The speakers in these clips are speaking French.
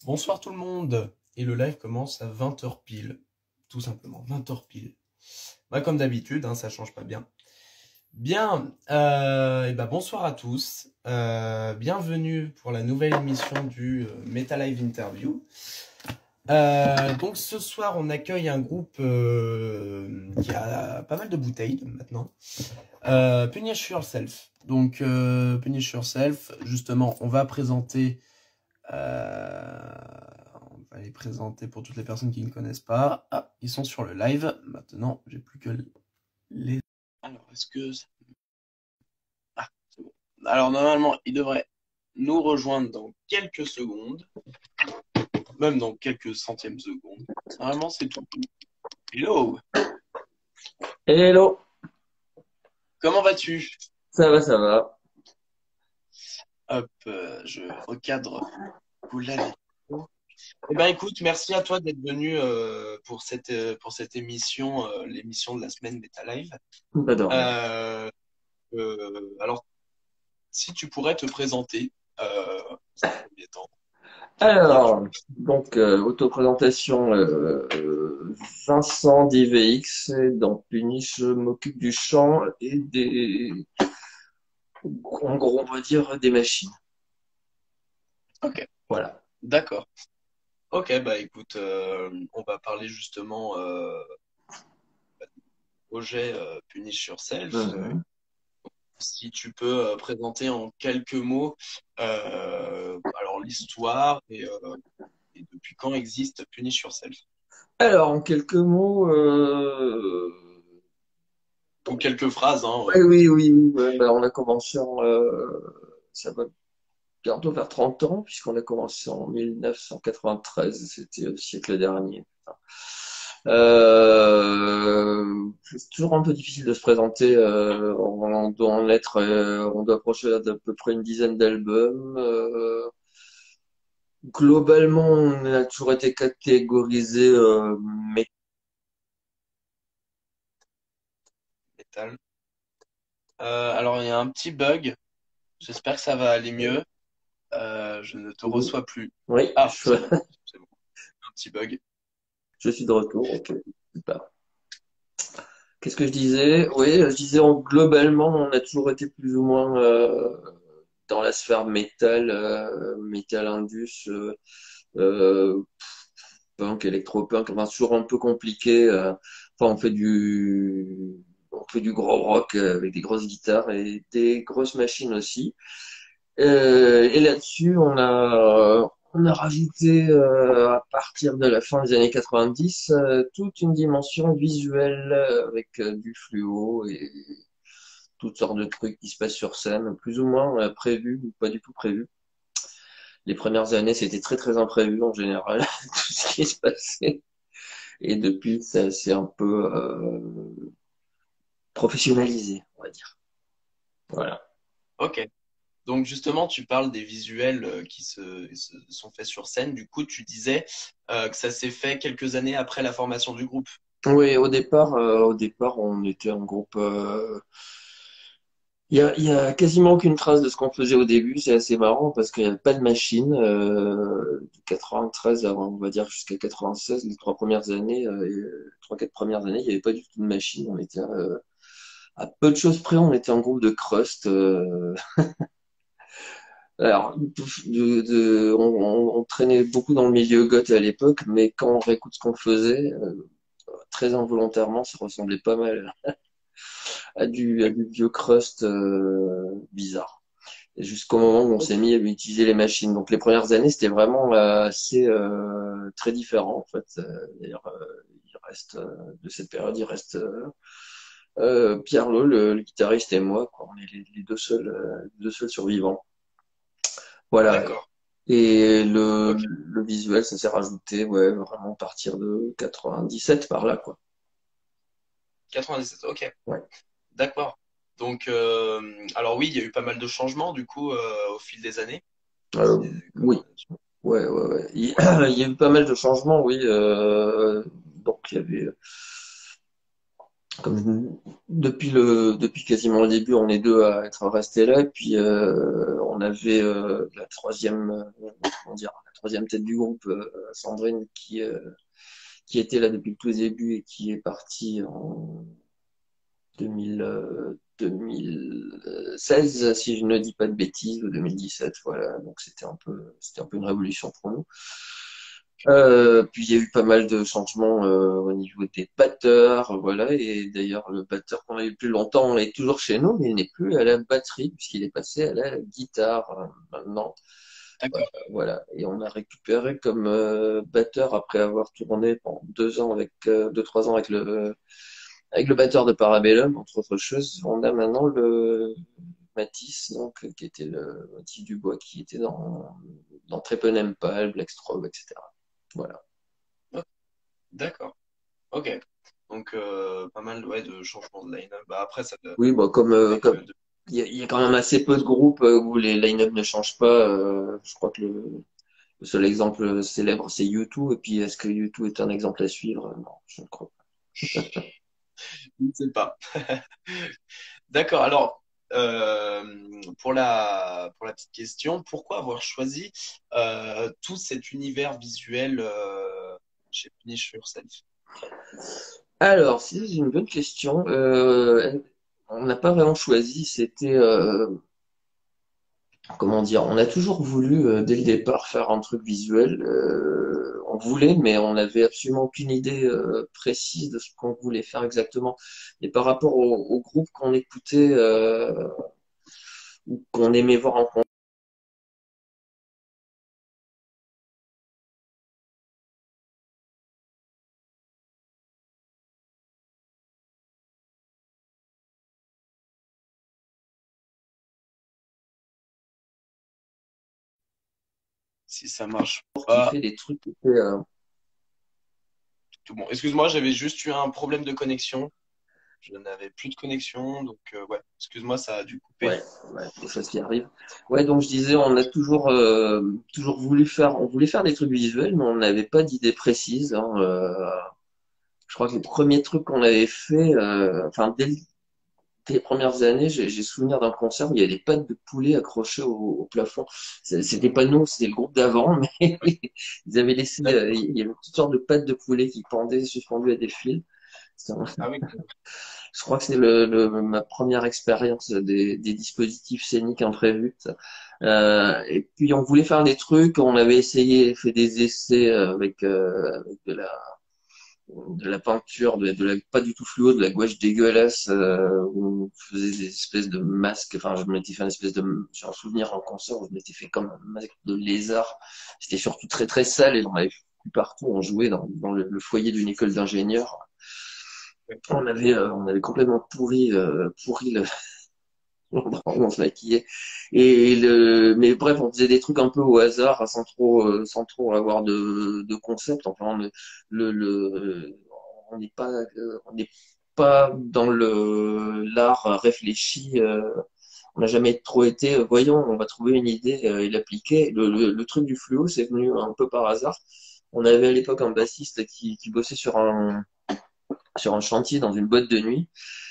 Bonsoir tout le monde. Et le live commence à 20h pile. Tout simplement, 20h pile. Bah, comme d'habitude, hein, ça change pas bien. Bien, et bah, bonsoir à tous. Bienvenue pour la nouvelle émission du Meta Live Interview. Donc ce soir, on accueille un groupe qui a pas mal de bouteilles maintenant. Punish Yourself. Donc Punish Yourself, justement, on va présenter... on va les présenter pour toutes les personnes qui ne connaissent pas. Ah, ils sont sur le live. Maintenant, j'ai plus que les... Alors, est-ce que... Ah, c'est bon. Alors, normalement, ils devraient nous rejoindre dans quelques secondes. Même dans quelques centièmes de secondes. Normalement, c'est tout. Hello! Hello, Comment vas-tu? ça va, ça va. Hop, je recadre la vidéo. Eh ben, écoute, merci à toi d'être venu pour cette émission, l'émission de la semaine Beta Live. Pas de rien. Euh, alors, si tu pourrais te présenter dans un premier temps, bien sûr. Autoprésentation, Vincent d'IVX, dans Punish, je m'occupe du chant et en gros, on va dire, des machines. Ok, Voilà. d'accord. Ok, bah écoute, on va parler justement projet Punish Yourself. Mhm. Si tu peux présenter en quelques mots alors l'histoire et depuis quand existe Punish Yourself. Alors, en quelques mots, Ou quelques phrases, hein. ouais, oui, oui, oui, ouais, bah, on a commencé ça va bientôt vers 30 ans, puisqu'on a commencé en 1993, c'était le siècle dernier. C'est toujours un peu difficile de se présenter. On doit en être, on doit approcher d'à peu près une dizaine d'albums. Globalement, on a toujours été catégorisé Métal. Alors il y a un petit bug. J'espère que ça va aller mieux. Je ne te mécanique. reçois plus. Oui, Ah, c'est bon, c'est bon. Un petit bug. je suis de retour. Ok, super. Qu'est-ce que je disais? Oui, je disais globalement, on a toujours été plus ou moins dans la sphère métal, métal indus. Euh, Punk, électropunk, enfin, c'est toujours un peu compliqué. Enfin, on fait du gros rock avec des grosses guitares et des grosses machines aussi. Et là-dessus, on a rajouté à partir de la fin des années 90 toute une dimension visuelle avec du fluo et toutes sortes de trucs qui se passent sur scène, plus ou moins prévus ou pas du tout prévus. Les premières années, c'était très très imprévu en général, tout ce qui se passait. Et depuis, ça s'est un peu professionnalisé, on va dire. Voilà. Ok. Donc justement, tu parles des visuels qui se sont faits sur scène. Du coup, tu disais que ça s'est fait quelques années après la formation du groupe. Oui, au départ, on était un groupe. Il y a quasiment aucune trace de ce qu'on faisait au début. C'est assez marrant parce qu'il n'y avait pas de machine. De 93, on va dire jusqu'à 96, les trois premières années, trois quatre premières années, il n'y avait pas du tout de machine. On était à peu de choses près, on était un groupe de crust. Alors, on traînait beaucoup dans le milieu goth à l'époque, mais quand on réécoute ce qu'on faisait, très involontairement, ça ressemblait pas mal à du vieux crust bizarre. Et jusqu'au moment où on s'est Ok. mis à utiliser les machines. Donc les premières années, c'était vraiment assez très différent en fait. D'ailleurs, il reste de cette période, il reste Pierre Lowe, le guitariste et moi, quoi. On est les deux seuls survivants. Voilà. D'accord. Et Ok. le visuel, ça s'est rajouté, ouais, vraiment à partir de 97 par là, quoi. 97. Ok. Ouais. D'accord. Donc, alors oui, il y a eu pas mal de changements du coup au fil des années. Oui, ouais, ouais, ouais. Ouais. Il y a eu pas mal de changements, oui. Donc il y avait comme depuis quasiment le début, on est deux à être restés là. Et puis on avait la troisième, comment dire, la troisième tête du groupe, Sandrine, qui était là depuis le tout début et qui est partie en 2016, si je ne dis pas de bêtises, ou 2017, voilà. Donc c'était un peu une révolution pour nous. Puis il y a eu pas mal de changements au niveau des batteurs, voilà. Et d'ailleurs, le batteur qu'on a eu plus longtemps est toujours chez nous, mais il n'est plus à la batterie puisqu'il est passé à la guitare maintenant. D'accord. Voilà. Et on a récupéré comme batteur après avoir tourné pendant 2 ans avec 2, 3 ans avec le batteur de Parabellum, entre autres choses. On a maintenant le Matisse, donc qui était le Matisse Dubois, qui était dans Treponempal, Blackstrobe, etc. Voilà. Oh, d'accord. Ok. Donc, pas mal ouais, de changements de line-up. Bah, après, ça Oui, bon, avec il y a quand même assez peu de groupes où les line-up ne changent pas. Je crois que le seul exemple célèbre, c'est U2. Et puis, est-ce que U2 est un exemple à suivre? Non, je ne crois pas. je ne sais pas. D'accord. Alors, pour la petite question, pourquoi avoir choisi tout cet univers visuel chez Punish Yourself? Alors, c'est une bonne question. On n'a pas vraiment choisi. C'était, comment dire, on a toujours voulu dès le départ faire un truc visuel. On voulait, mais on n'avait absolument aucune idée précise de ce qu'on voulait faire exactement. Et par rapport au groupe qu'on écoutait ou qu'on aimait voir en concert, Si ça marche qui pas, fait des trucs qui étaient, tout bon. Excuse-moi, j'avais juste eu un problème de connexion. Je n'avais plus de connexion, donc ouais, excuse-moi, ça a dû couper. ouais, ouais, des choses qui arrivent. Ouais, donc je disais, on a toujours on voulait faire des trucs visuels, mais on n'avait pas d'idée précise, hein. Je crois que les premiers trucs qu'on avait fait, enfin dès les premières années, j'ai souvenir d'un concert où il y avait des pattes de poulet accrochées au plafond. C'était pas nous, c'était le groupe d'avant, mais ils avaient laissé, D'accord. il y avait toutes sortes de pattes de poulet qui pendaient suspendues à des fils. Ah oui, Je crois que c'est ma première expérience des dispositifs scéniques imprévus. Ça. Et puis on voulait faire des trucs, on avait essayé, fait des essais avec de la peinture, pas du tout fluo, de la gouache dégueulasse, où on faisait des espèces de masques. Enfin, je m'étais fait une espèce de, j'ai un souvenir en concert où je m'étais fait comme un masque de lézard. C'était surtout très très sale et on avait foutu partout. On jouait dans le foyer d'une école d'ingénieurs. On avait complètement pourri l'endroit où on se maquillait. Mais bref, on faisait des trucs un peu au hasard, sans trop avoir de concept. Enfin, on n'est pas dans l'art réfléchi. On n'a jamais trop été, voyons, on va trouver une idée et l'appliquer. Le truc du fluo, c'est venu un peu par hasard. On avait à l'époque un bassiste qui bossait sur un chantier dans une boîte de nuit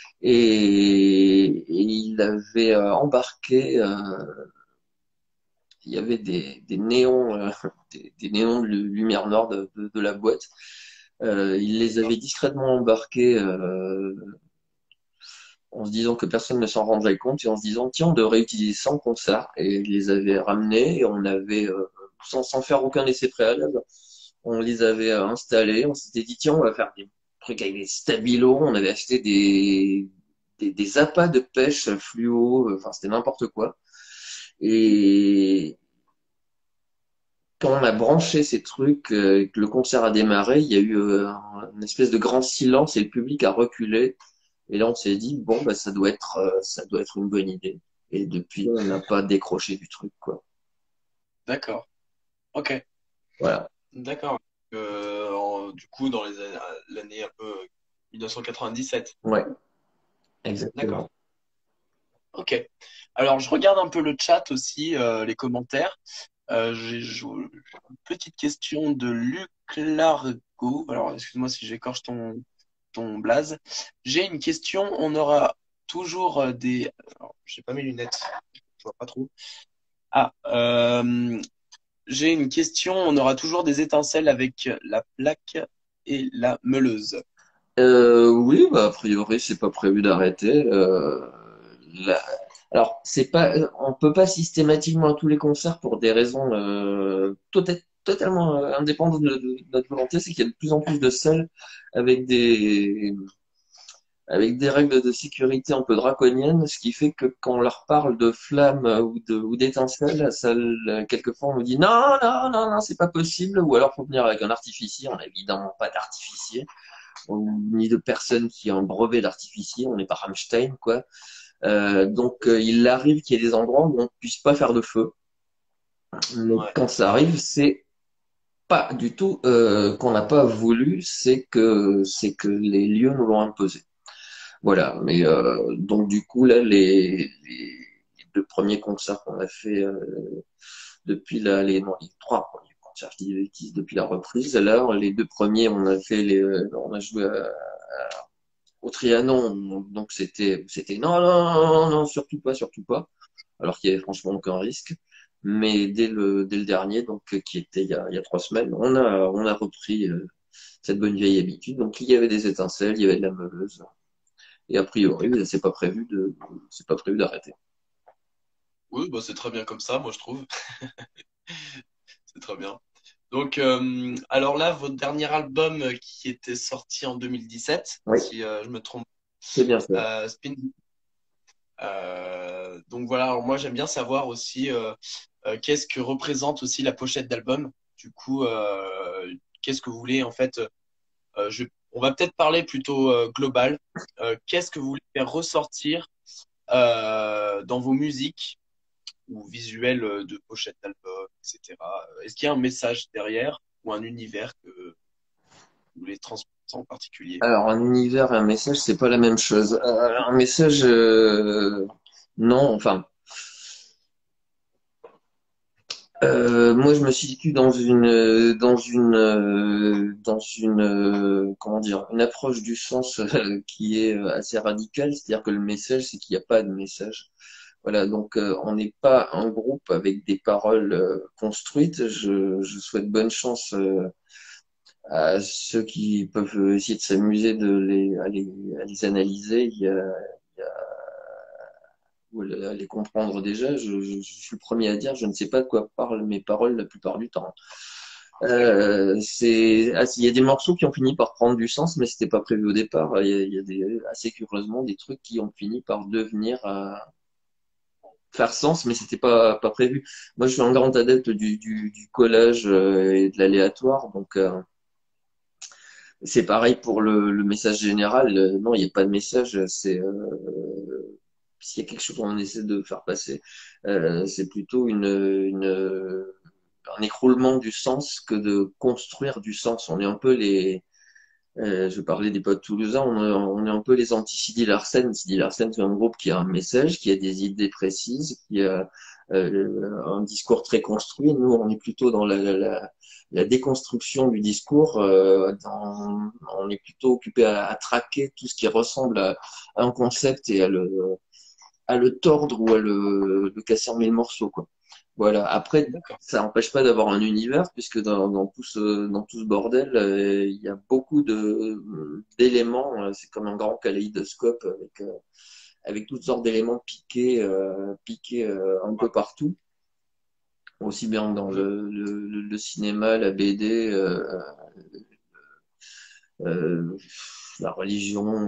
et il avait embarqué, il y avait des néons, des néons de lumière noire de la boîte. Il les avait discrètement embarqués en se disant que personne ne s'en rendrait compte et en se disant tiens on devrait utiliser ça en concert et il les avait ramenés et on avait sans faire aucun essai préalable on les avait installés, on s'était dit tiens on va faire des trucs avec des stabilos, on avait acheté des appâts de pêche fluo, enfin c'était n'importe quoi et quand on a branché ces trucs et que le concert a démarré il y a eu une espèce de grand silence et le public a reculé. Et là, on s'est dit, bon, bah, ça doit être une bonne idée. Et depuis, on n'a pas décroché du truc, quoi. d'accord. Ok, Voilà. d'accord. Du coup, dans l'année un peu 1997. Ouais, D'accord. exactement. Ok. Alors, je regarde un peu le chat aussi, les commentaires. J'ai une petite question de Luc Largo. Alors, excuse-moi si j'écorche ton ton blaze. J'ai une question. On aura toujours des. Alors, j'ai pas mes lunettes. Je vois pas trop. Ah, j'ai une question. On aura toujours des étincelles avec la plaque et la meuleuse. Oui, bah, a priori, c'est pas prévu d'arrêter. La- Alors, c'est pas, on peut pas systématiquement à tous les concerts pour des raisons totalement indépendantes de notre volonté. C'est qu'il y a de plus en plus de salles avec des règles de sécurité un peu draconiennes, ce qui fait que quand on leur parle de flammes ou d'étincelles, la salle, quelquefois on nous dit non, non, non, non, c'est pas possible, ou alors faut venir avec un artificier. On n'a évidemment pas d'artificier ni de personne qui a un brevet d'artificier, on n'est pas Rammstein, quoi. Donc il arrive qu'il y ait des endroits où on ne puisse pas faire de feu. Mais Ouais. quand ça arrive, c'est pas du tout qu'on n'a pas voulu, c'est que les lieux nous l'ont imposé. Voilà. Mais donc du coup là, les deux premiers concerts qu'on a fait depuis non, les trois premiers concerts, je dis des bêtises, depuis la reprise. Là, les deux premiers, on a joué au Trianon, donc c'était non, non, non, non, surtout pas, surtout pas, alors qu'il y avait franchement aucun risque. Mais dès le dernier, donc qui était il y a 3 semaines, on a repris cette bonne vieille habitude. Donc il y avait des étincelles, il y avait de la meuleuse, et a priori, c'est pas prévu d'arrêter. Oui, bah c'est très bien comme ça, moi je trouve. C'est très bien. Donc, alors là, votre dernier album qui était sorti en 2017, Oui, si je me trompe, c'est bien ça. Spin. Donc voilà, alors moi j'aime bien savoir aussi qu'est-ce que représente aussi la pochette d'album. Du coup, qu'est-ce que vous voulez en fait on va peut-être parler plutôt global. Qu'est-ce que vous voulez faire ressortir dans vos musiques ou visuels de pochette d'album, etc. Est-ce qu'il y a un message derrière ou un univers que vous voulez transmettre en particulier? Alors un univers et un message, c'est pas la même chose. Un message, non, enfin. Moi, je me situe dans une comment dire, une approche du sens qui est assez radicale, c'est-à-dire que le message, c'est qu'il n'y a pas de message. Voilà, donc on n'est pas un groupe avec des paroles construites. Je souhaite bonne chance à ceux qui peuvent essayer de s'amuser à les analyser. Ou à les comprendre déjà, je suis le premier à dire, je ne sais pas de quoi parlent mes paroles la plupart du temps. Il y a des morceaux qui ont fini par prendre du sens, mais c'était pas prévu au départ. Assez curieusement des trucs qui ont fini par devenir faire sens, mais c'était pas prévu. Moi, je suis un grand adepte du collage et de l'aléatoire, donc c'est pareil pour le message général. Non, il n'y a pas de message. S'il y a quelque chose qu'on essaie de faire passer, c'est plutôt un écroulement du sens que de construire du sens. On est un peu je parlais des potes toulousains, on est un peu les anti-Sidi Larsen. Sidi Larsen, c'est un groupe qui a un message, qui a des idées précises, qui a un discours très construit. Nous, on est plutôt dans la déconstruction du discours. On est plutôt occupé à traquer tout ce qui ressemble à un concept et à le tordre ou à le casser en mille morceaux, quoi. Voilà. Après, D'accord. ça n'empêche pas d'avoir un univers, puisque dans tout ce bordel, il y a beaucoup d'éléments. C'est comme un grand kaléidoscope avec toutes sortes d'éléments piqués un peu partout, aussi bien dans Mhm. le cinéma, la BD, euh, la religion.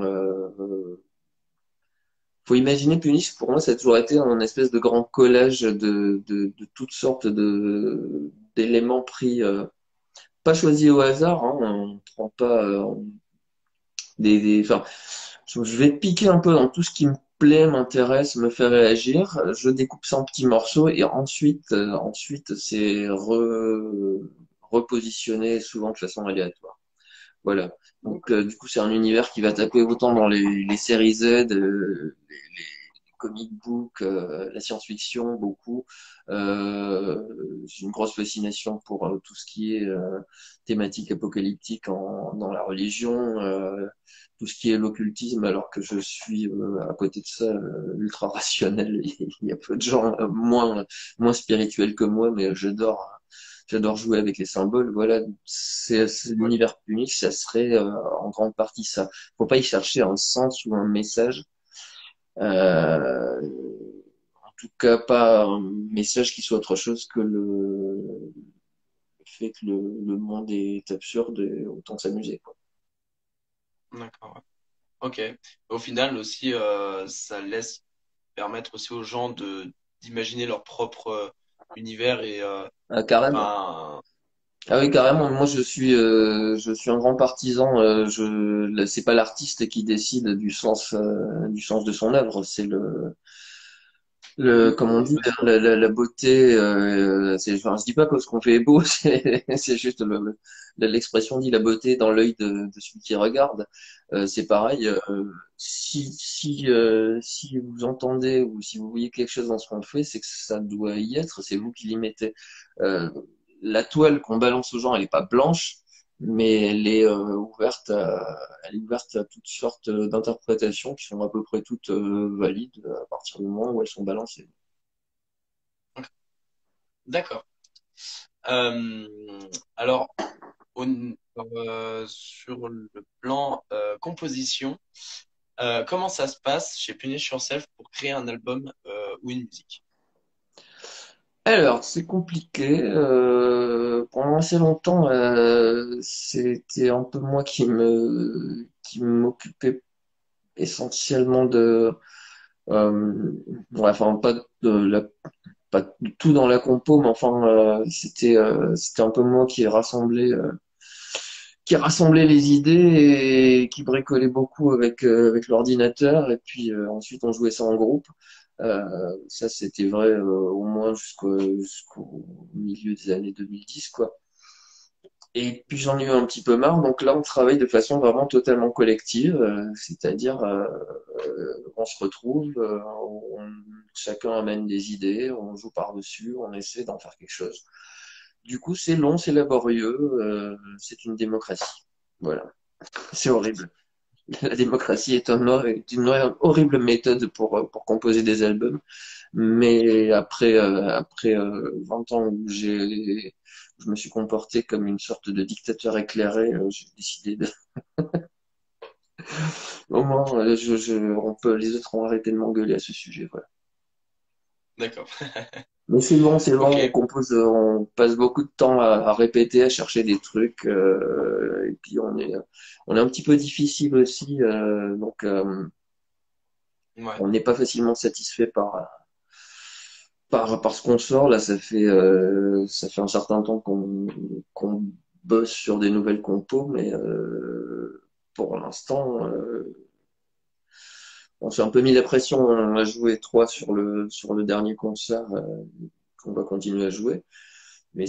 Faut imaginer Punis, pour moi, ça a toujours été un espèce de grand collage de toutes sortes d'éléments pris, pas choisis au hasard, hein, on prend pas enfin, je vais piquer un peu dans tout ce qui me plaît, m'intéresse, me fait réagir, je découpe ça en petits morceaux et ensuite c'est repositionné souvent de façon aléatoire. Voilà. Donc du coup, c'est un univers qui va taper autant dans les séries Z, comic book, la science-fiction, beaucoup. J'ai une grosse fascination pour tout ce qui est thématique apocalyptique dans la religion, tout ce qui est l'occultisme, alors que je suis à côté de ça ultra rationnel. Il y a peu de gens moins spirituels que moi, mais j'adore jouer avec les symboles. Voilà, c'est l'univers unique, ça serait en grande partie ça. Faut pas y chercher un sens ou un message. En tout cas, pas un message qui soit autre chose que le fait que le monde est absurde et autant s'amuser, quoi. D'accord. Ouais. Ok. Au final aussi, ça laisse permettre aussi aux gens de d'imaginer leur propre univers et Ah, carrément. enfin, Ah oui, ouais. carrément. Moi, je suis un grand partisan. C'est pas l'artiste qui décide du sens de son œuvre. C'est comme on dit, Bien sûr. la beauté. Enfin, je dis pas que ce qu'on fait est beau. C'est juste l'expression dit la beauté dans l'œil de celui qui regarde. C'est pareil. Si vous entendez ou si vous voyez quelque chose dans ce qu'on fait, c'est que ça doit y être. C'est vous qui l'y mettez. Euh, la toile qu'on balance aux gens, elle est pas blanche, mais elle est ouverte à toutes sortes d'interprétations qui sont à peu près toutes valides à partir du moment où elles sont balancées. D'accord. Euh, alors, au- sur le plan composition, comment ça se passe chez Punish Yourself pour créer un album ou une musique? Alors, c'est compliqué. Pendant assez longtemps, c'était un peu moi qui m'occupais essentiellement ouais, enfin pas de tout dans la compo, mais enfin, c'était un peu moi qui rassemblait les idées et qui bricolait beaucoup avec l'ordinateur. Et puis ensuite, on jouait ça en groupe. Ça, c'était vrai au moins jusqu'au milieu des années 2010, quoi. Et puis j'en ai eu un petit peu marre, donc là on travaille de façon vraiment totalement collective, c'est-à-dire on se retrouve, chacun amène des idées, on joue par-dessus, on essaie d'en faire quelque chose. Du coup c'est long, c'est laborieux, c'est une démocratie. Voilà, c'est horrible. La démocratie est une horrible méthode pour composer des albums, mais après 20 ans où je me suis comporté comme une sorte de dictateur éclairé, j'ai décidé de, au moins, les autres ont arrêté de m'engueuler à ce sujet, voilà. D'accord. Mais c'est long, on Ok. compose, on passe beaucoup de temps à répéter, à chercher des trucs, et puis on est un petit peu difficile aussi, donc Ouais. on n'est pas facilement satisfait par ce qu'on sort. Là, ça fait un certain temps qu'on bosse sur des nouvelles compos, mais pour l'instant, on s'est un peu mis la pression. On a joué trois sur le dernier concert qu'on va continuer à jouer, mais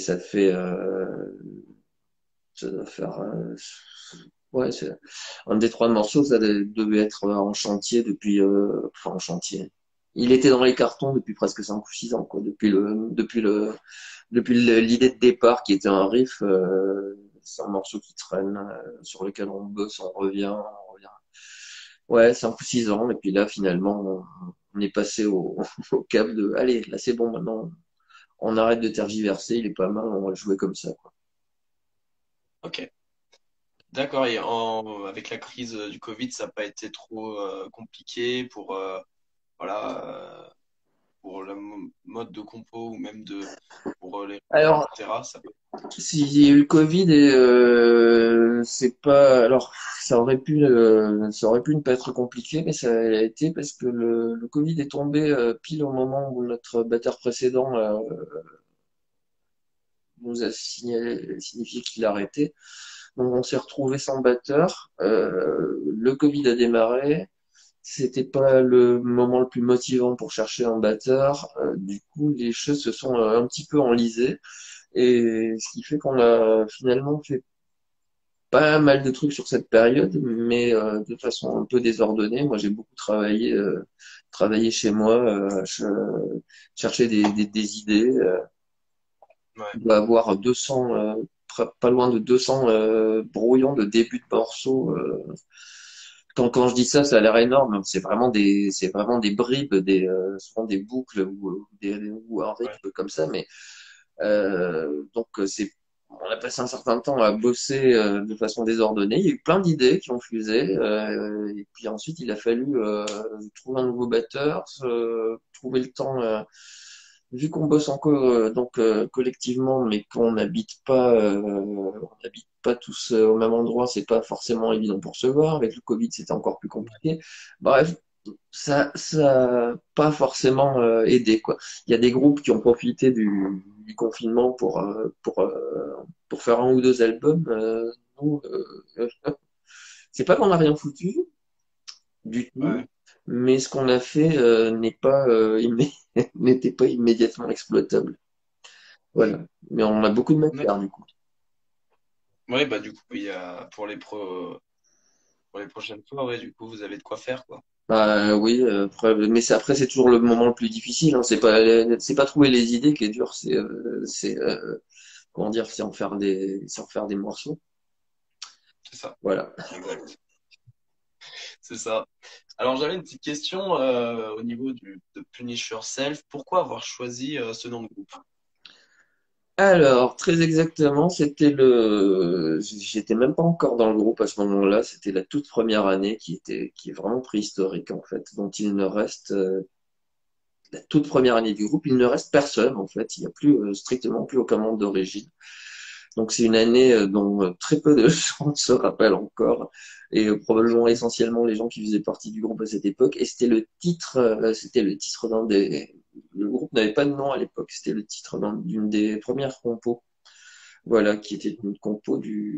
ça doit faire ouais, un des trois morceaux, ça devait être en chantier enfin en chantier. Il était dans les cartons depuis presque 5 ou 6 ans, quoi, l'idée de départ qui était un riff, c'est un morceau qui traîne, sur lequel on bosse, on revient. Ouais, 5 ou 6 ans, et puis là, finalement, on est passé au cap de, allez, là c'est bon, maintenant, on arrête de tergiverser, il est pas mal, on va le jouer comme ça, quoi. Ok. D'accord. Et avec la crise du Covid, ça n'a pas été trop compliqué pour pour le mode de compo ou même pour les Alors, etc. Ça peut... s'il y a eu le Covid et c'est pas, alors ça aurait pu ne pas être compliqué, mais ça a été parce que le Covid est tombé pile au moment où notre batteur précédent nous a signifié qu'il arrêtait. Donc on s'est retrouvé sans batteur. Le Covid a démarré. C'était pas le moment le plus motivant pour chercher un batteur. Du coup, les choses se sont un petit peu enlisées. Et ce qui fait qu'on a finalement fait pas mal de trucs sur cette période, mais de façon un peu désordonnée. Moi, j'ai beaucoup travaillais chez moi, je cherchais des idées. Ouais. On doit avoir 200, pas loin de 200 brouillons de début de morceaux. Quand je dis ça, ça a l'air énorme. C'est vraiment des bribes, souvent des boucles ou un Ouais. rythme comme ça. Mais donc on a passé un certain temps à bosser de façon désordonnée. Il y a eu plein d'idées qui ont fusé. Et puis ensuite, il a fallu trouver un nouveau batteur, trouver le temps. Vu qu'on bosse encore collectivement, mais qu'on n'habite pas tous au même endroit, c'est pas forcément évident pour se voir. Avec le Covid, c'était encore plus compliqué. Bref, ça a pas forcément aidé, quoi. Il y a des groupes qui ont profité du confinement pour faire un ou deux albums. Nous, c'est pas qu'on n'a rien foutu du tout, Ouais. mais ce qu'on a fait n'était pas immédiatement exploitable. Voilà. Mais on a beaucoup de matière, D'accord. du coup. Ouais, bah du coup, il y a pour les prochaines fois, ouais, du coup, vous avez de quoi faire, quoi. Bah, oui, mais après, c'est toujours le moment le plus difficile, hein. C'est pas trouver les idées qui est dur, comment dire, c'est en faire des morceaux. C'est ça, Voilà. exact. C'est ça. Alors, j'avais une petite question au niveau de Punish Yourself. Pourquoi avoir choisi ce nom de groupe? Alors, très exactement, j'étais même pas encore dans le groupe à ce moment-là. C'était la toute première année qui est vraiment préhistorique, en fait, dont il ne reste, la toute première année du groupe, il ne reste personne, en fait. Il n'y a plus, strictement plus aucun membre d'origine. Donc c'est une année dont très peu de gens se rappellent encore, et probablement essentiellement les gens qui faisaient partie du groupe à cette époque. Et c'était le titre le groupe n'avait pas de nom à l'époque, c'était le titre d'une des premières compos, voilà, qui était une compo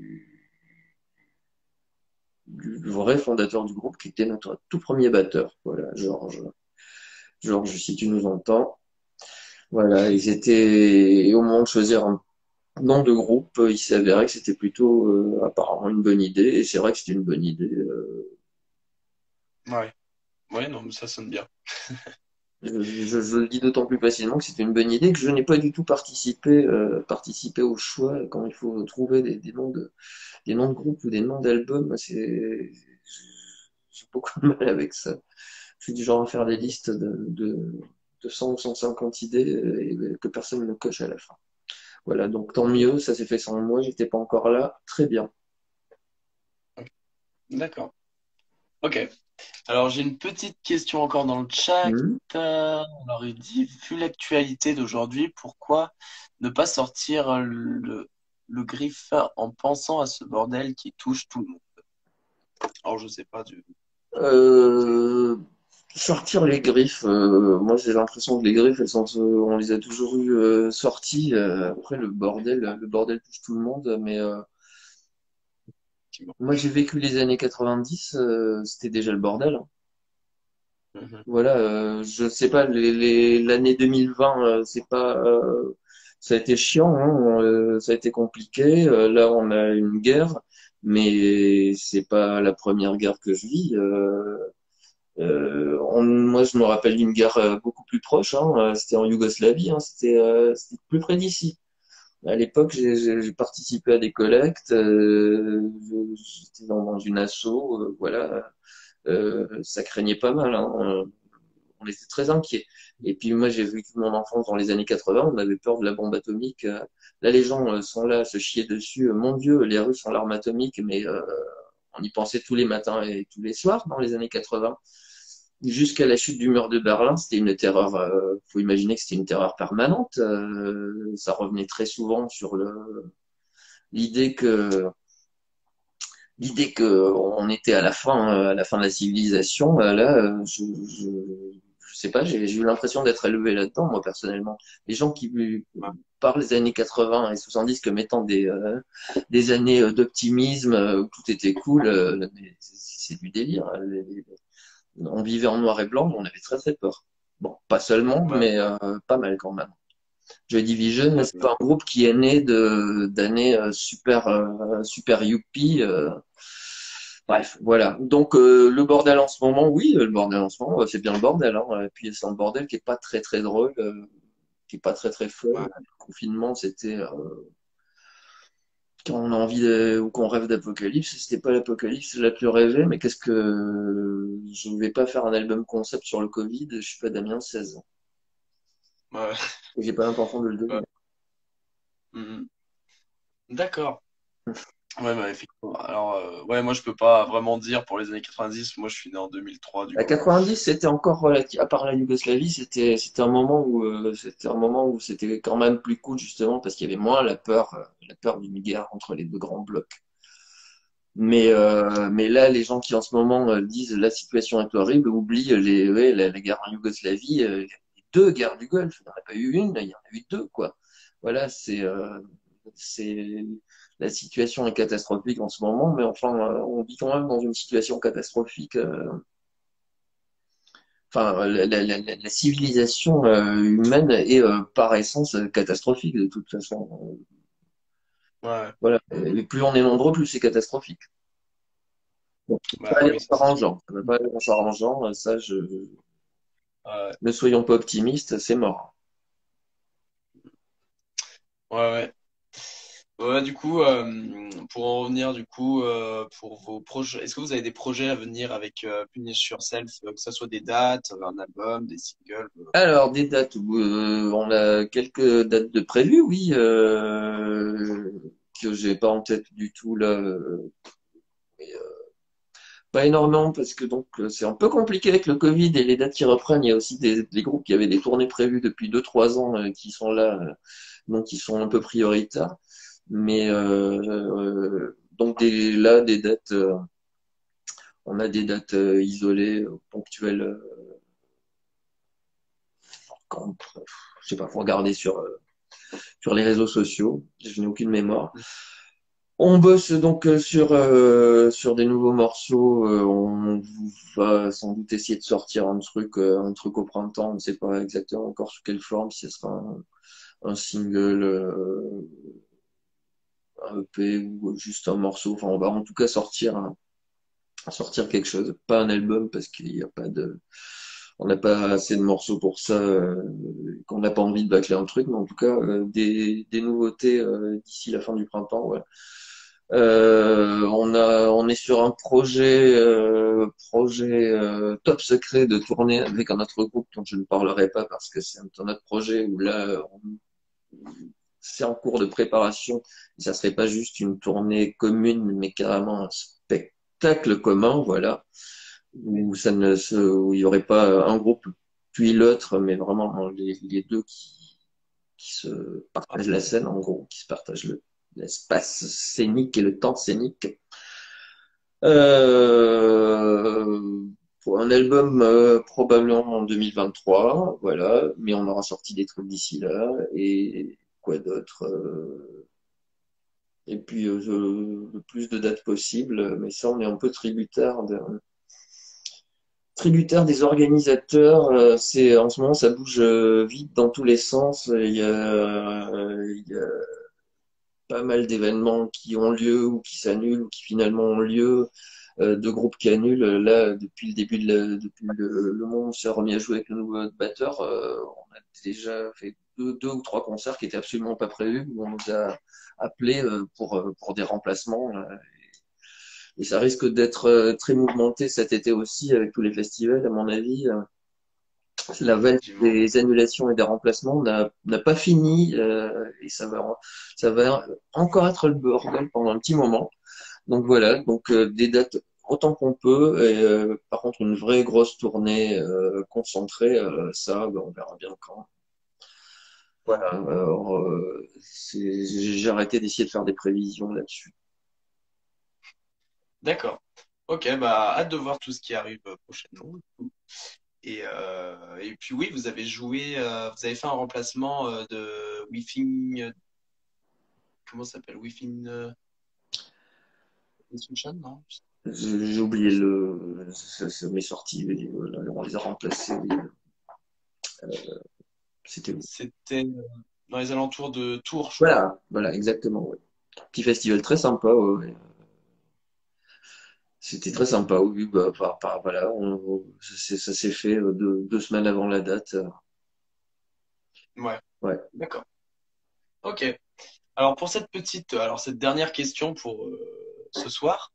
du vrai fondateur du groupe, qui était notre tout premier batteur, voilà, Georges, si tu nous entends. Voilà, et au moment de choisir un nom de groupe, il s'est avéré que c'était plutôt apparemment une bonne idée, et c'est vrai que c'était une bonne idée. Ouais. Ouais, non, mais ça sonne bien. Je le dis d'autant plus facilement que c'était une bonne idée, que je n'ai pas du tout participé au choix quand il faut trouver des noms de groupe ou des noms d'albums. J'ai beaucoup de mal avec ça. Je suis du genre à faire des listes de 100 ou 150 idées et que personne ne coche à la fin. Voilà, donc tant mieux, ça s'est fait sans moi, j'étais pas encore là. Très bien. Ok. D'accord. Ok. Alors, j'ai une petite question encore dans le chat. Hmm. Alors, il dit, vu l'actualité d'aujourd'hui, pourquoi ne pas sortir le griffe en pensant à ce bordel qui touche tout le monde? Alors, je sais pas du. Euh, Sortir les griffes, moi j'ai l'impression que les griffes, on les a toujours eu sorties. Après le bordel touche tout le monde, mais moi j'ai vécu les années 90, c'était déjà le bordel, hein. Mhm. Voilà, je sais pas, l'année 2020, ça a été chiant, hein, ça a été compliqué. Là on a une guerre, mais c'est pas la première guerre que je vis. Moi, je me rappelle d'une guerre beaucoup plus proche, hein, c'était en Yougoslavie, hein, c'était plus près d'ici. À l'époque, j'ai participé à des collectes, j'étais dans une asso, voilà, ça craignait pas mal, hein, on était très inquiets. Et puis moi, j'ai vécu mon enfance dans les années 80, on avait peur de la bombe atomique. Là, les gens sont là à se chier dessus. Mon Dieu, les Russes ont l'arme atomique, mais on y pensait tous les matins et tous les soirs dans les années 80. Jusqu'à la chute du mur de Berlin, c'était une terreur. Faut imaginer que c'était une terreur permanente. Ça revenait très souvent sur l'idée que l'idée que on était à la fin de la civilisation. Là, je sais pas, j'ai eu l'impression d'être élevé là-dedans, moi personnellement. Les gens qui Ouais. parlent des années 80 et 70 comme étant des années d'optimisme où tout était cool, mais c'est du délire. On vivait en noir et blanc, mais on avait très très peur. Bon, pas seulement, Ouais. mais pas mal quand même. Joy Division, Ouais. c'est pas un groupe qui est né d'années super super youpi. Bref, voilà. Donc le bordel en ce moment, oui, le bordel en ce moment, c'est bien le bordel. Hein. Et puis c'est un bordel qui est pas très très drôle, qui est pas très très fun. Ouais, Le confinement, c'était quand on a envie ou qu'on rêve d'apocalypse, c'était pas l'apocalypse la plus rêvée, mais qu'est-ce que je ne vais pas faire un album concept sur le Covid, je suis pas Damien 16 ans. ouais, Et j'ai pas l'intention de le ouais. devenir. Mhm. D'accord. Ouais, bah, effectivement. Alors, ouais, moi, je peux pas vraiment dire pour les années 90. Moi, je suis né en 2003, du À coup. 90, c'était encore relatif, à part la Yougoslavie, c'était un moment où c'était quand même plus cool justement parce qu'il y avait moins la peur d'une guerre entre les deux grands blocs. Mais là, les gens qui en ce moment disent la situation est horrible oublient ouais, la guerre en Yougoslavie, il y a eu deux guerres du Golfe. Il n'y en a pas eu une, il y en a eu deux, quoi. Voilà, c'est la situation est catastrophique en ce moment, mais enfin, on vit quand même dans une situation catastrophique. Enfin, la civilisation humaine est par essence catastrophique de toute façon. Ouais, Voilà. Et plus on est nombreux, plus c'est catastrophique. Donc, ça va bah aller oui, en ça c'est sûr. s'arrangeant. Ça va pas aller en s'arrangeant. Ça, Ouais, ne soyons pas optimistes, c'est mort. ouais, ouais. Ouais, du coup, pour en revenir, du coup, pour vos projets, est-ce que vous avez des projets à venir avec Punish Yourself, que ce soit des dates, un album, des singles? Alors, des dates, on a quelques dates de prévues, oui, que j'ai pas en tête du tout là. Mais, pas énormément parce que donc c'est un peu compliqué avec le Covid et les dates qui reprennent. Il y a aussi des groupes qui avaient des tournées prévues depuis 2, 3 ans qui sont là, donc qui sont un peu prioritaires. Mais donc là des dates, on a des dates isolées, ponctuelles. Quand, je sais pas, faut regarder sur les réseaux sociaux. Je n'ai aucune mémoire. On bosse donc sur des nouveaux morceaux. On va sans doute essayer de sortir un truc au printemps. On ne sait pas exactement encore sous quelle forme, si ce sera un single, un EP ou juste un morceau. Enfin, on va en tout cas sortir quelque chose. Pas un album parce qu'il n'y a pas de, on n'a pas assez de morceaux pour ça, qu'on n'a pas envie de bâcler un truc. Mais en tout cas, des nouveautés d'ici la fin du printemps. Ouais. On est sur un projet top secret de tournée avec un autre groupe dont je ne parlerai pas parce que c'est un autre projet où là, c'est en cours de préparation. Et ça serait pas juste une tournée commune, mais carrément un spectacle commun, voilà, où il y aurait pas un groupe puis l'autre, mais vraiment les deux qui se partagent la scène, en gros, qui se partagent l'espace scénique et le temps scénique. Euh, pour un album probablement en 2023, voilà, mais on aura sorti des trucs d'ici là. Et quoi d'autre et puis le plus de dates possible, mais ça on est un peu tributaire des organisateurs. C'est en ce moment ça bouge vite dans tous les sens. Il y a pas mal d'événements qui ont lieu ou qui s'annulent ou qui finalement ont lieu, de groupes qui annulent. Là, depuis le début depuis le monde s'est remis à jouer avec le nouveau batteur, on a déjà fait deux ou trois concerts qui étaient absolument pas prévus, où on nous a appelés pour des remplacements. Et ça risque d'être très mouvementé cet été aussi avec tous les festivals, à mon avis. La valse Effectivement. des annulations et des remplacements n'a pas fini et ça va encore être le bordel pendant un petit moment. Donc voilà, donc des dates autant qu'on peut et par contre une vraie grosse tournée concentrée, ça ben, on verra bien quand. Voilà, alors, j'ai arrêté d'essayer de faire des prévisions là-dessus. D'accord. Ok, bah hâte de voir tout ce qui arrive prochainement. Et puis oui, vous avez joué, vous avez fait un remplacement de Within, comment ça s'appelle? Within Instruction, non? J'ai oublié ça m'est sorti, mais, voilà, on les a remplacés. C'était où? C'était dans les alentours de Tours, je crois. Voilà, exactement. Ouais. Petit festival très sympa. Ouais. C'était très sympa, oui, bah, voilà, ça s'est fait 2 semaines avant la date. Ouais, Ouais. d'accord. Ok. Alors pour cette dernière question pour ce soir,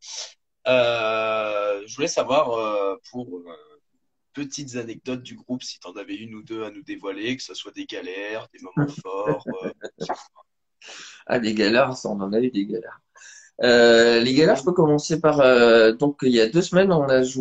je voulais savoir pour petites anecdotes du groupe, si tu en avais une ou deux à nous dévoiler, que ce soit des galères, des moments forts. Ah, des galères, ça, on en a eu des galères. Les galères, je peux commencer par donc il y a 2 semaines,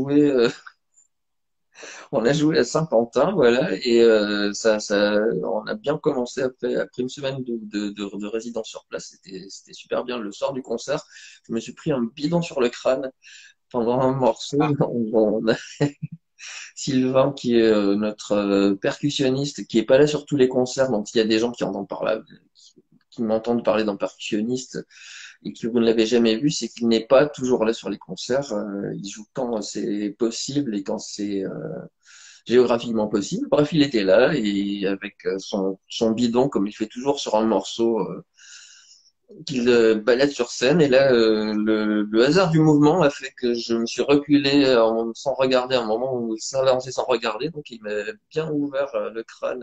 on a joué à Saint-Pantin, voilà, et on a bien commencé après une semaine de résidence sur place. C'était super bien. Le soir du concert, je me suis pris un bidon sur le crâne pendant un morceau. Ah, On a Sylvain, qui est notre percussionniste, qui est pas là sur tous les concerts, donc il y a des gens qui entendent par là, qui m'entendent parler d'un percussionniste et que vous ne l'avez jamais vu, c'est qu'il n'est pas toujours là sur les concerts. Il joue quand c'est possible et quand c'est géographiquement possible. Bref, il était là et avec son bidon, comme il fait toujours sur un morceau qu'il balade sur scène. Et là, le hasard du mouvement a fait que je me suis reculé sans regarder un moment où il s'est lancé sans regarder. Donc, il m'a bien ouvert le crâne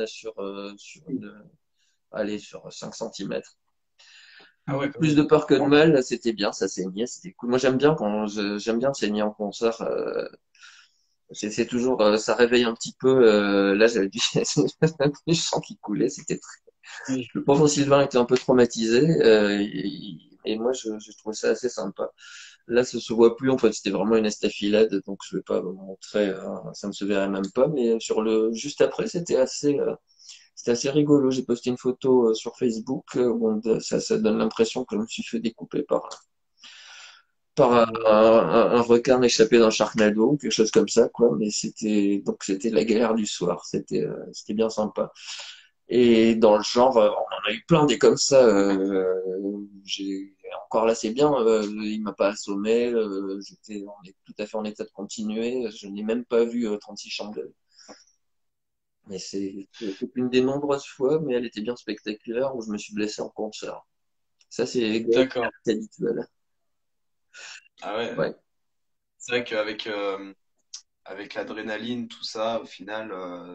sur 5 centimètres. ah ouais, quand Plus même. de peur que de Bon. mal, c'était bien, ça saignait, c'était cool. Moi, j'aime bien saigner en concert. C'est toujours, ça réveille un petit peu. Là, j'avais du sang qui coulait. Oui. Le pauvre Sylvain était un peu traumatisé, et moi, je trouvais ça assez sympa. Là, ça se voit plus. En fait, c'était vraiment une estafilade, donc je vais pas vous montrer. Ça ne se verrait même pas. Mais juste après, c'était assez rigolo. J'ai posté une photo sur Facebook, où ça donne l'impression que je me suis fait découper par un requin échappé d'un Sharknado ou quelque chose comme ça, quoi. Mais c'était la galère du soir. C'était bien sympa. Et dans le genre, on en a eu plein des comme ça. Encore là, c'est bien. Il m'a pas assommé. On est tout à fait en état de continuer. Je n'ai même pas vu 36 chambres. Mais c'est une des nombreuses fois, mais elle était bien spectaculaire, où je me suis blessé en concert. Ça, c'est D'accord. habituel. Ah ouais. Ouais. C'est vrai qu'avec avec l'adrénaline, tout ça, au final,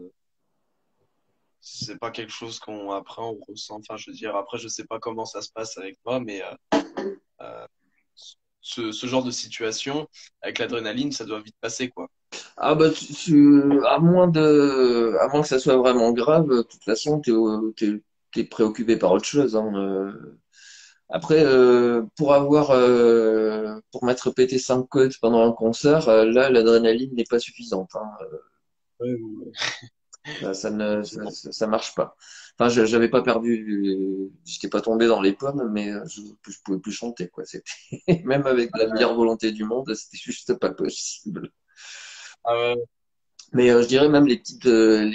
c'est pas quelque chose qu'on après on ressent. Enfin, je veux dire, après, je sais pas comment ça se passe avec moi, mais euh, ce genre de situation, avec l'adrénaline, ça doit vite passer, quoi. Ah bah à moins que ça soit vraiment grave, de toute façon t'es préoccupé par autre chose, hein. Après, pour m'être pété 5 côtes pendant un concert, là l'adrénaline n'est pas suffisante, hein. Ouais, ouais. Ça marche pas. Enfin, j'avais pas perdu, j'étais pas tombé dans les pommes, mais je pouvais plus chanter, quoi. C'était même avec la meilleure volonté du monde, c'était juste pas possible. Ah ouais, Mais je dirais même les petites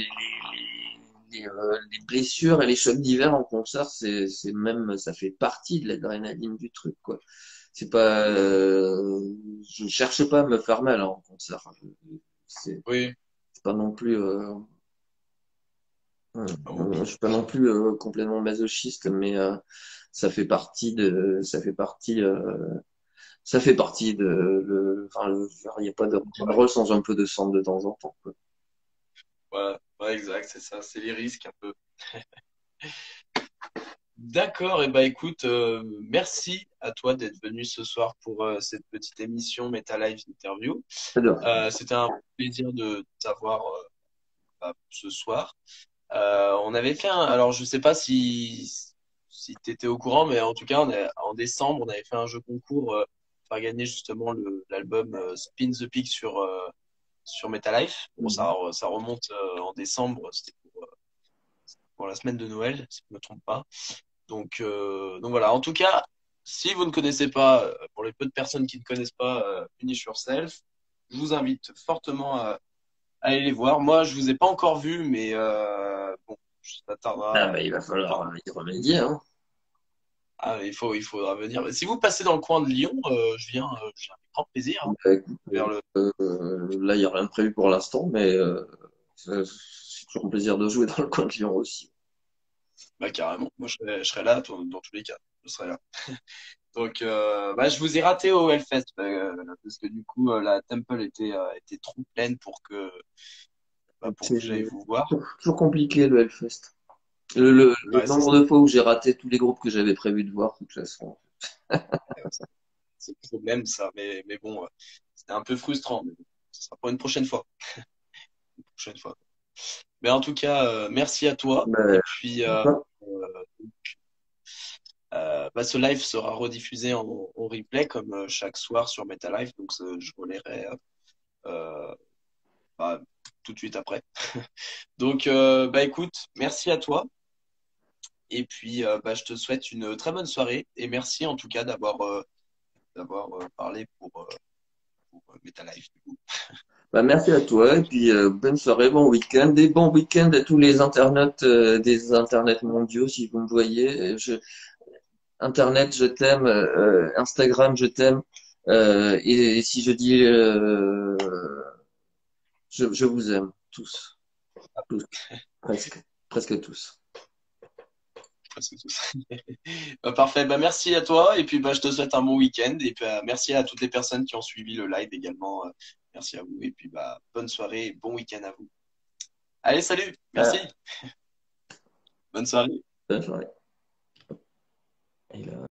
les blessures et les chocs d'hiver en concert, c'est même ça fait partie de l'adrénaline du truc, quoi. C'est pas je cherche pas à me faire mal, hein, en concert. C'est oui. c'est pas non plus Ok. je suis pas non plus complètement masochiste, mais il y a pas de rock'n'roll sans un peu de sang de temps en temps, quoi. Voilà. Ouais, exact, c'est ça. C'est les risques un peu. D'accord, et bah écoute, merci à toi d'être venu ce soir pour cette petite émission Meta Live Interview. C'était un plaisir de t'avoir ce soir. On avait fait alors je sais pas si tu étais au courant, mais en tout cas, en décembre, on avait fait un jeu concours pour faire gagner justement l'album Spin the Peak sur Meta Life. Bon, Mhm. ça remonte en décembre, c'était pour la semaine de Noël, si je ne me trompe pas. Donc voilà. En tout cas, si vous ne connaissez pas, pour les peu de personnes qui ne connaissent pas Finish Yourself, je vous invite fortement à aller les voir. Moi, je vous ai pas encore vu, mais bon, ça Ah tardera. bah, il va Enfin, falloir y remédier, hein. il faudra venir. Mais si vous passez dans le coin de Lyon, je viens avec grand plaisir hein, Bah, écoute, vers le. là, il n'y a rien de prévu pour l'instant, mais c'est toujours un plaisir de jouer dans le coin de Lyon aussi. Bah, carrément. Moi, je serais là dans tous les cas. Je serais là. Donc, bah, je vous ai raté au Hellfest parce que du coup, la Temple était trop pleine pour C'est que j'aille vous voir. toujours compliqué le Hellfest. Le Ouais, nombre de fois où j'ai raté tous les groupes que j'avais prévu de voir, de toute façon. c'est le problème, ça. Mais bon, c'était un peu frustrant. Mais bon, ce sera pour une prochaine fois. Une prochaine fois. Mais en tout cas, merci à toi. Et Ben, puis, voilà. bah, ce live sera rediffusé en replay comme chaque soir sur Meta Live. Donc, je relayerai euh, bah, tout de suite après. Donc, bah, écoute, merci à toi. Et puis, bah, je te souhaite une très bonne soirée. Et merci en tout cas d'avoir parlé pour Meta Live. Du coup. Ben, merci à toi et puis bonne soirée, bon week-end et bon week-end à tous les internautes des internets mondiaux si vous me voyez. Internet, je t'aime, Instagram, je t'aime. Et si je dis je vous aime tous, tous, presque, presque tous. Parce que tout ça. Bah, parfait. Bah, merci à toi. Et puis, bah, je te souhaite un bon week-end. Et puis, merci à toutes les personnes qui ont suivi le live également. Merci à vous. Et puis, bah, bonne soirée et bon week-end à vous. Allez, salut. Merci. Ah, Bonne soirée. bonne soirée.